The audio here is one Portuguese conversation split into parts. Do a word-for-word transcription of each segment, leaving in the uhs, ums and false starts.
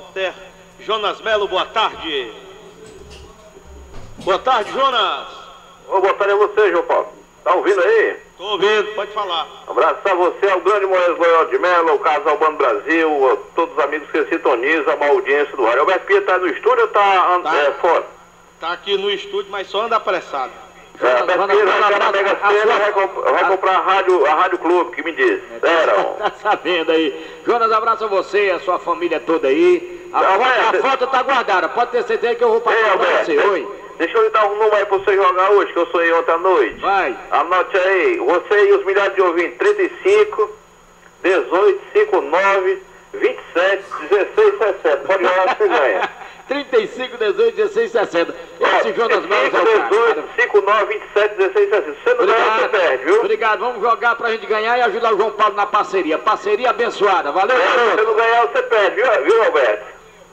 Jonas Melo, boa tarde. Boa tarde, Jonas. Oh, boa tarde a você, João Paulo. Tá ouvindo aí? Tô ouvindo, pode falar. Um abraço a você, ao grande Moisés Loyola de Mello, ao Casal Bando Brasil, a todos os amigos que sintonizam a audiência do rádio. Alberto Pia tá no estúdio ou tá, Tá. É, fora? Tá aqui no estúdio, mas só anda apressado. É, Alberto Pia vai ficar na Mega Sena, vai, comp vai comprar a rádio, a rádio Clube, que me diz. Era. Tá sabendo aí. Jonas, abraço a você, a sua família toda aí. A, Tá, foto, a Alberto. foto tá guardada, pode ter certeza que eu vou Ei, passar pra Alberto, você. Oi. deixa eu lhe dar um número aí pra você jogar hoje, que eu sonhei ontem à noite. Vai. Anote aí, você e os milhares de ouvintes, trinta e cinco, dezoito, cinquenta e nove, vinte e sete, dezesseis, sessenta. Pode jogar que você ganha. trinta e cinco, dezoito, dezesseis, sessenta. Esse Jonas Melo é o dezoito, cara. cinquenta e nove, vinte e sete, dezesseis, sessenta. Você não ganha, você perde, viu? Obrigado, vamos jogar pra gente ganhar e ajudar o João Paulo na parceria. Parceria abençoada, valeu, É, se você garoto. não ganhar, você perde, viu, viu Alberto?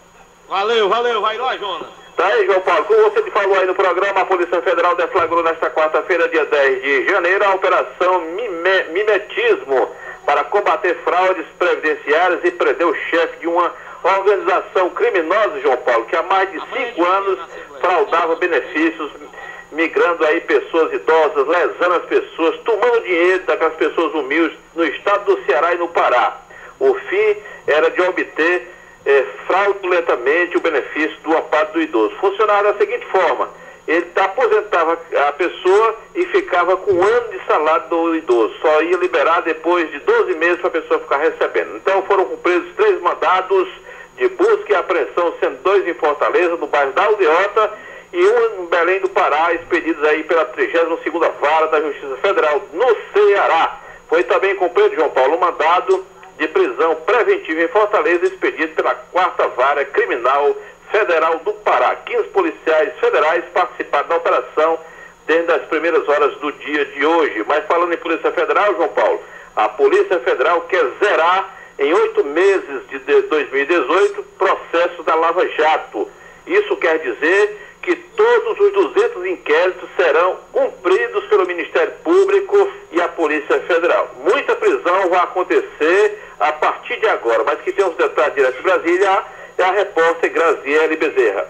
Valeu, valeu, vai lá, Jonas. Tá aí, João Paulo. Como você te falou aí no programa, a Polícia Federal deflagrou nesta quarta-feira, dia dez de janeiro, a Operação Mime Mimetismo para combater fraudes previdenciárias e prender o chefe de uma organização criminosa, João Paulo, que há mais de cinco anos fraudava benefícios, migrando aí pessoas idosas, lesando as pessoas, tomando dinheiro daquelas pessoas humildes no estado do Ceará e no Pará. O fim era de obter É, fraudulentamente o benefício do amparo do idoso. Funcionava da seguinte forma: ele aposentava a pessoa e ficava com um ano de salário do idoso, só ia liberar depois de doze meses para a pessoa ficar recebendo. Então foram cumpridos três mandados de busca e apreensão, sendo dois em Fortaleza, no bairro da Aldeota, e um em Belém do Pará, expedidos aí pela trigésima segunda Vara da Justiça Federal no Ceará. Foi também cumprido, João Paulo, um mandado de prisão preventiva em Fortaleza, expedido pela quarta Vara Criminal Federal do Pará. quinze policiais federais participaram da operação desde as primeiras horas do dia de hoje. Mas falando em Polícia Federal, João Paulo, a Polícia Federal quer zerar em oito meses de dois mil e dezoito processos da Lava Jato. Isso quer dizer que todos os duzentos inquéritos serão cumpridos pelo Ministério Público e a Polícia Federal. Muita prisão vai acontecer a partir de agora, mas que tem os detalhes direto de Brasília é a repórter Graziele Bezerra.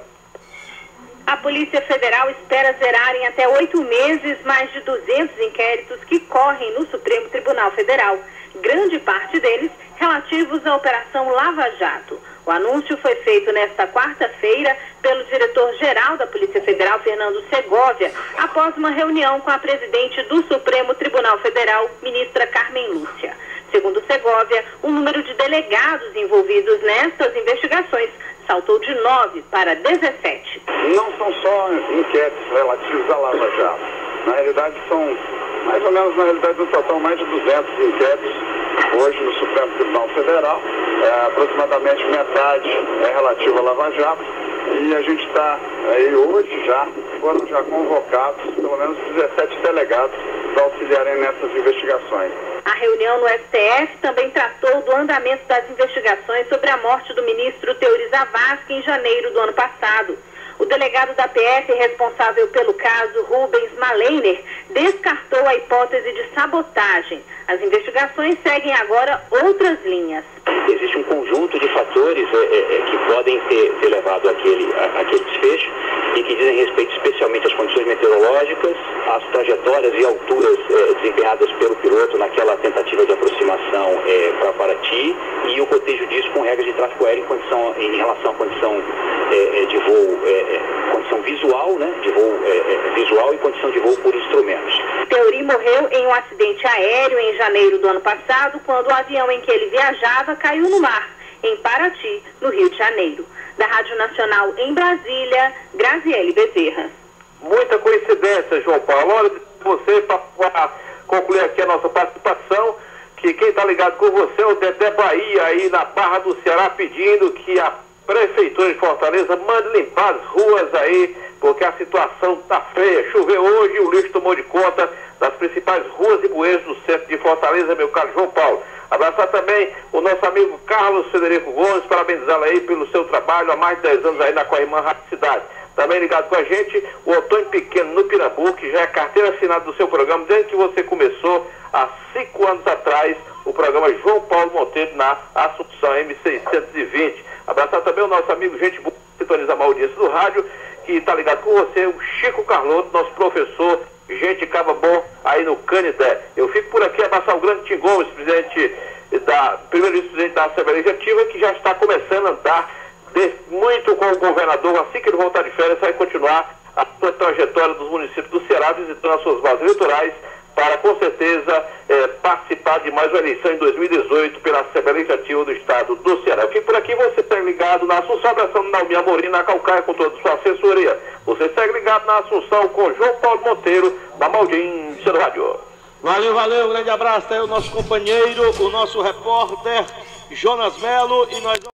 A Polícia Federal espera zerar em até oito meses mais de duzentos inquéritos que correm no Supremo Tribunal Federal, grande parte deles relativos à Operação Lava Jato. O anúncio foi feito nesta quarta-feira pelo diretor-geral da Polícia Federal, Fernando Segovia, após uma reunião com a presidente do Supremo Tribunal Federal, ministra Carmen Lúcia. Segundo Segovia, o número de delegados envolvidos nestas investigações saltou de nove para dezessete. Não são só inquéritos relativos à Lava Jato. Na realidade, são mais ou menos, na realidade, no total, mais de duzentos inquéritos hoje no Supremo Tribunal Federal. É, aproximadamente metade é relativa à Lava Jato. E a gente está aí hoje já, foram já convocados pelo menos dezessete delegados para auxiliarem nessas investigações. A reunião no S T F também tratou do andamento das investigações sobre a morte do ministro Teori Zavascki em janeiro do ano passado. O delegado da P F responsável pelo caso, Rubens Maleiner, descartou a hipótese de sabotagem. As investigações seguem agora outras linhas. Existe um conjunto de fatores é, é, que podem ter, ter levado àquele, à, àquele desfecho e que dizem respeito especialmente às condições meteorológicas, às trajetórias e alturas é, desempenhadas pelo piloto naquela tentativa de aproximação é, para Paraty e o cotejo disso com regras de tráfego aéreo em, condição, em relação à condição é, de voo, é, condição visual, né, de voo é, visual e condição de voo por instrumentos. Teori morreu em um acidente aéreo em janeiro do ano passado, quando o avião em que ele viajava caiu no mar, em Paraty, no Rio de Janeiro. Da Rádio Nacional em Brasília, Graziele Bezerra. Muita coincidência, João Paulo. Olha, você, para concluir aqui a nossa participação, que quem está ligado com você é o Dedé Bahia, aí na Barra do Ceará, pedindo que a Prefeitura de Fortaleza mande limpar as ruas aí, porque a situação está feia. Choveu hoje e o lixo tomou de conta das principais ruas e bueiros do centro de Fortaleza, meu caro João Paulo. Abraçar também o nosso amigo Carlos Federico Gomes, parabenizá-lo aí pelo seu trabalho há mais de dez anos aí na Corrimã Rádio Cidade. Também ligado com a gente, o Antônio Pequeno no Pirambu, que já é carteira assinada do seu programa, desde que você começou há cinco anos atrás, o programa João Paulo Monteiro na Assunção M seiscentos e vinte. Abraçar também o nosso amigo, gente boa, sintoniza a audiência do rádio, que está ligado com você, o Chico Carlotto, nosso professor, gente caba bom aí no Canidé. Eu fico por aqui, abraçar o grande Tim Gomes, presidente da, primeiro vice-presidente da Assembleia Legislativa, que já está começando a andar de, muito com o governador. Assim que ele voltar de férias, vai continuar a sua trajetória dos municípios do Ceará, visitando as suas bases eleitorais, para, com certeza, é, participar de mais uma eleição em dois mil e dezoito pela Assembleia Legislativa do Estado do Ceará. Eu fico por aqui, você segue ligado na Assunção, abraçando Naomi Amorim, na Calcaia, com toda a sua assessoria. Você segue ligado na Assunção com João Paulo Monteiro, na audiência do rádio. Valeu, valeu, um grande abraço, aí o nosso companheiro, o nosso repórter Jonas Melo, e nós